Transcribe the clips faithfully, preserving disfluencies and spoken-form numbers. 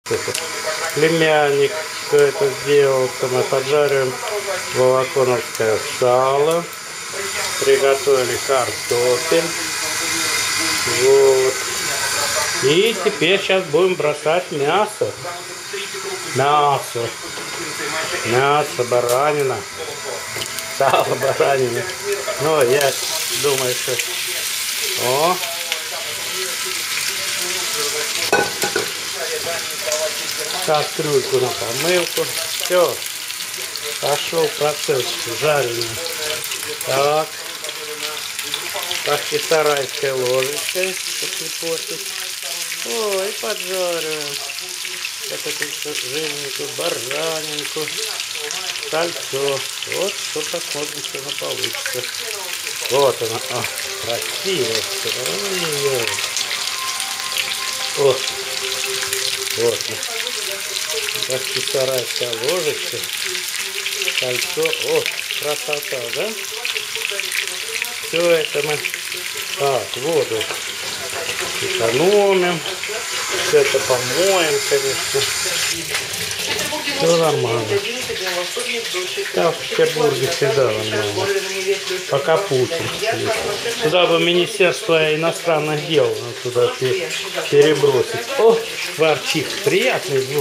Это племянник все это сделал, то мы поджариваем волоконовское сало, приготовили картофель, вот. И теперь сейчас будем бросать мясо, мясо, мясо, баранина, сало, баранина. Ну, я думаю, что, о, кастрюльку на помылку. Все, пошел процесс жарения. Так, бахчисарайской ложечкой, чтобы не портить. О, и поджариваем. Вот эту жирненькую баранинку, сальцо. Вот, что посмотрим, что она получится. Вот она, о, красиво. Ой-ой-ой. Вот. Вот. Бахчисарайская ложечка. Кольцо. О, красота, да? Все это мы... Так, воду экономим. Все это помоем, конечно. Все нормально. Да, в Петербурге всегда нормально. Пока Путин. Туда бы Министерство иностранных дел туда перебросить. О, шкварчит. Приятный звук.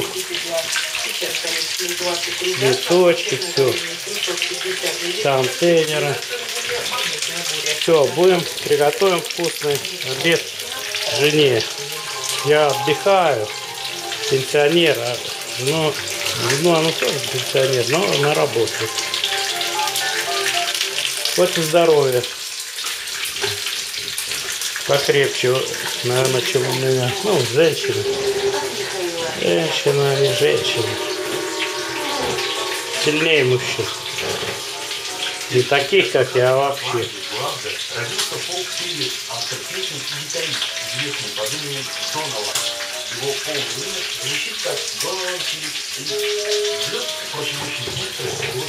Цветочки, все. Контейнеры. Все, будем, приготовим вкусный обед жене. Я отдыхаю, пенсионер, а жену, жену она тоже пенсионер, но на работе. Вот и здоровье. Покрепче, наверное, чем у меня. Ну, женщина. Женщина и женщина. Сильнее мужчин. Не таких, как я, а вообще. Родился полк Филипп, автор песен и гитарист, известный под именем Донала. Его полное имя звучит как Донал Филипп. Живет, впрочем, очень быстро.